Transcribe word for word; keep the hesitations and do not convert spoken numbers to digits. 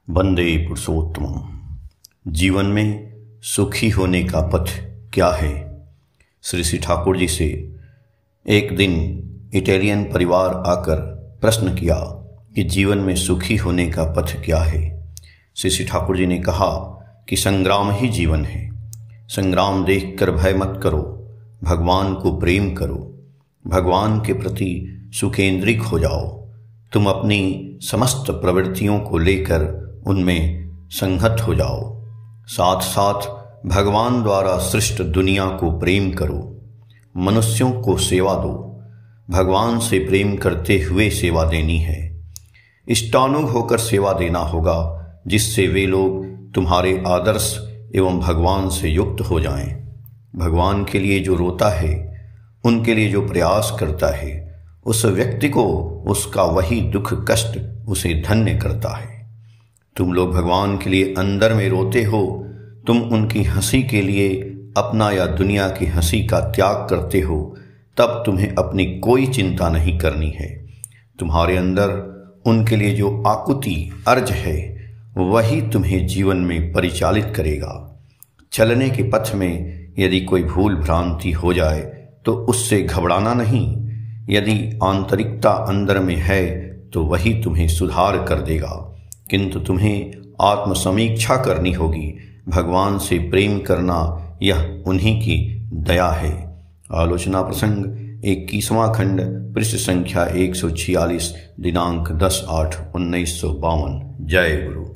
वंदे पुरुषोत्तमम्। जीवन में सुखी होने का पथ क्या है? श्री श्री ठाकुर जी से एक दिन इटालियन परिवार आकर प्रश्न किया कि जीवन में सुखी होने का पथ क्या है। श्री श्री ठाकुर जी ने कहा कि संग्राम ही जीवन है। संग्राम देखकर भय मत करो, भगवान को प्रेम करो, भगवान के प्रति सुकेंद्रित हो जाओ। तुम अपनी समस्त प्रवृत्तियों को लेकर उनमें संहत हो जाओ। साथ साथ भगवान द्वारा सृष्ट दुनिया को प्रेम करो, मनुष्यों को सेवा दो। भगवान से प्रेम करते हुए सेवा देनी है। इष्टानुग होकर सेवा देना होगा, जिससे वे लोग तुम्हारे आदर्श एवं भगवान से युक्त हो जाएं। भगवान के लिए जो रोता है, उनके लिए जो प्रयास करता है, उस व्यक्ति को उसका वही दुख कष्ट उसे धन्य करता है। तुम लोग भगवान के लिए अंदर में रोते हो। तुम उनकी हंसी के लिए अपना या दुनिया की हंसी का त्याग करते हो, तब तुम्हें अपनी कोई चिंता नहीं करनी है। तुम्हारे अंदर उनके लिए जो आकुति अर्ज है, वही तुम्हें जीवन में परिचालित करेगा। चलने के पथ में यदि कोई भूल भ्रांति हो जाए तो उससे घबराना नहीं। यदि आंतरिकता अंदर में है तो वही तुम्हें सुधार कर देगा, किंतु तुम्हें आत्मसमीक्षा करनी होगी। भगवान से प्रेम करना यह उन्हीं की दया है। आलोचना प्रसंग इक्कीसवां खंड, पृष्ठ संख्या एक सौ छियालीस, दिनांक दस आठ उन्नीस सौ बावन। जय गुरु।